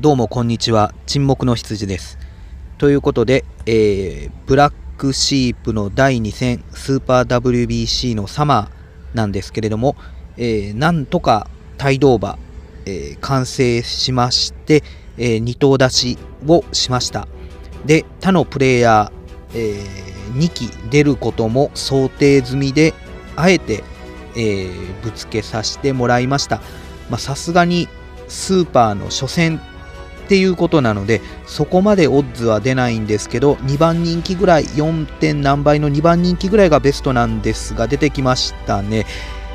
どうもこんにちは、沈黙の羊です。ということで、ブラックシープの第2戦スーパー WBC のサマーなんですけれども、なんとか帯同馬、完成しまして、2頭出しをしました。で、他のプレイヤー、2機出ることも想定済みで、あえて、ぶつけさせてもらいました。さすがにスーパーの初戦っていうことなので、そこまでオッズは出ないんですけど、2番人気ぐらい、 4. 点何倍の2番人気ぐらいがベストなんですが、出てきましたね。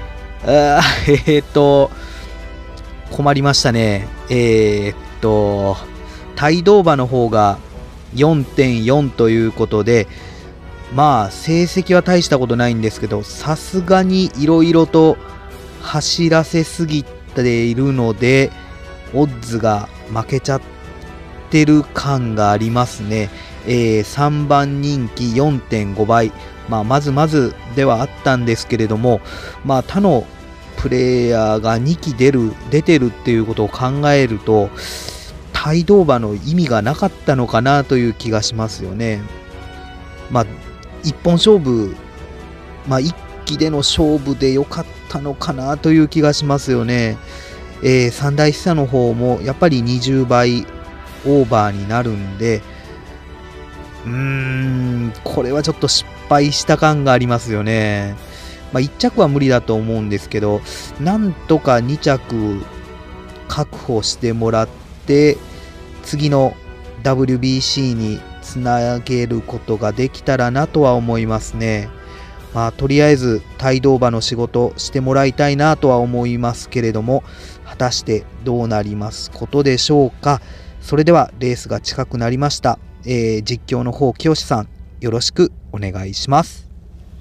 困りましたね。帯同馬の方が 4.4 ということで、成績は大したことないんですけど、さすがにいろいろと走らせすぎているので、オッズが負けちゃってる感がありますね。3番人気 4.5 倍、まずまずではあったんですけれども、他のプレイヤーが2機出てるっていうことを考えると、帯同馬の意味がなかったのかなという気がしますよね。一本勝負、一機での勝負で良かったのかなという気がしますよね。三大久の方もやっぱり20倍オーバーになるんで、これはちょっと失敗した感がありますよね。1着は無理だと思うんですけど、なんとか2着確保してもらって、次の WBC につなげることができたらなとは思いますね。とりあえず帯同馬の仕事してもらいたいなとは思いますけれども、果たしてどうなりますことでしょうか。それではレースが近くなりました。実況の方、清さんよろしくお願いします。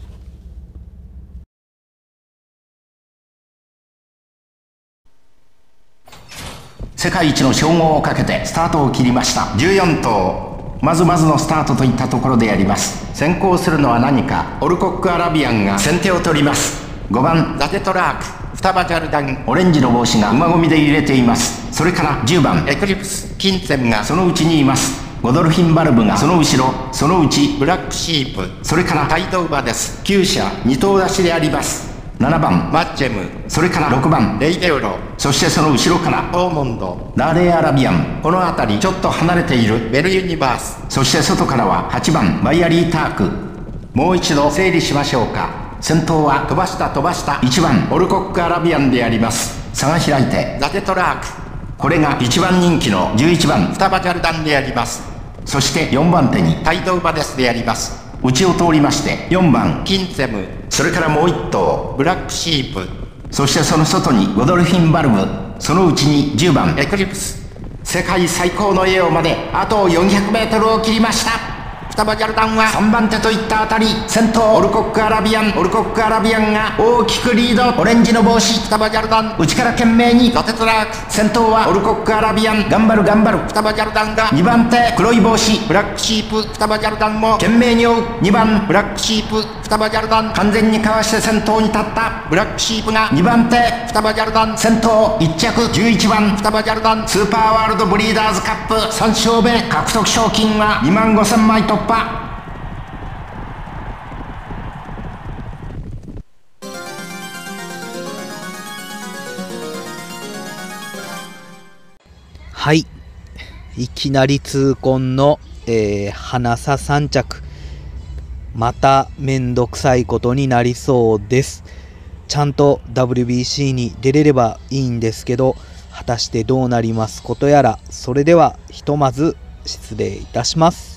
世界一の称号をかけてスタートを切りました。14頭、まずまずのスタートといったところでやります。先行するのは何か、オルコックアラビアンが先手を取ります。5番ダテトラーク、双葉ジャルダン、オレンジの帽子が馬込みで入れています。それから10番エクリプス、金銭がそのうちにいます。ゴドルフィンバルブがその後ろ、そのうちブラックシープ、それから帯同馬です。9社2頭出しであります。7番マッチェム、それから6番レイデウロ、そしてその後ろからオーモンド、ラーレアラビアン、この辺りちょっと離れているベルユニバース、そして外からは8番バイアリーターク。もう一度整理しましょうか。先頭は飛ばした1番オルコックアラビアンであります。差が開いてダテトラーク、これが1番人気の11番双葉ジャルダンであります。そして4番手に帯同馬ですであります。内を通りまして4番キンセム、それからもう1頭ブラックシープ、そしてその外にゴドルフィンバルブ、そのうちに10番エクリプス。世界最高の栄誉まであと 400m を切りました。双葉ジャルダンは3番手といったあたり、先頭オルコックアラビアンが大きくリード。オレンジの帽子双葉ジャルダン、内から懸命にダテトラーク、先頭はオルコックアラビアン、頑張る双葉ジャルダンが2番手、黒い帽子ブラックシープ双葉ジャルダンも懸命に追う。2番ブラックシープ双葉ジャルダン、完全にかわして先頭に立ったブラックシープが2番手、双葉ジャルダン先頭、1着11番双葉ジャルダン、スーパーワールドブリーダーズカップ3勝目、獲得賞金は25,000枚突破。 はい、いきなり痛恨の、花差3着、まためんどくさいことになりそうです。ちゃんと WBC に出れればいいんですけど、果たしてどうなりますことやら。それではひとまず失礼いたします。